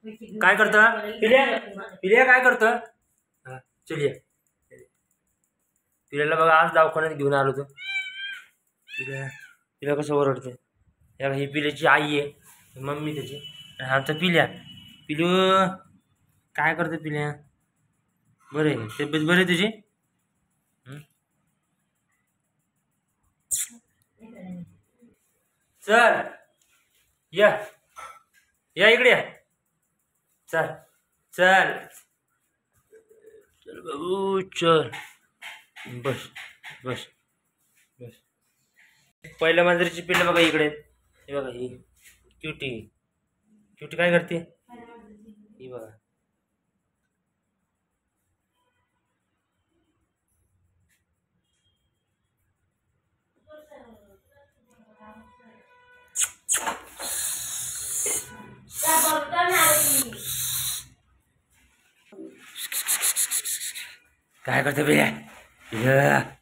काय करतं पिल्या? पिल्या काय करतं? हा चलिये. पिल्याला बघा आज दवाखान्यात घेऊन आलो होतो. पिल्या कसं ओरडते. या ही पिल्याची आई आहे, मम्मी त्याची. हा तर पिल्या. पिलू काय करते पिल्या? बरे तब्येत बरी तुझी? चल या या इकडे या. चल चल चल बाबू चल. बस बस बस. पहिल्या मांजरीची पिल्लं बघा इकडे. हे बघा ही क्युटी. क्युटी काय करते? ही बघा. काय करते पिल्या?